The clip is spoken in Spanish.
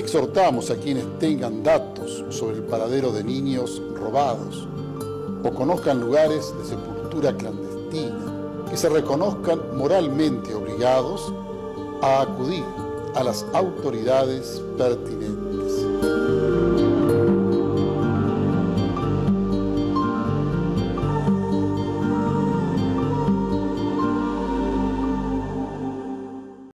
Exhortamos a quienes tengan datos sobre el paradero de niños robados o conozcan lugares de sepultura clandestina que se reconozcan moralmente obligados a acudir a las autoridades pertinentes.